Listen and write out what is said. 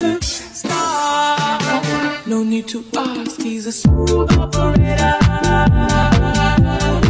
No need to ask, he's a smooth operator.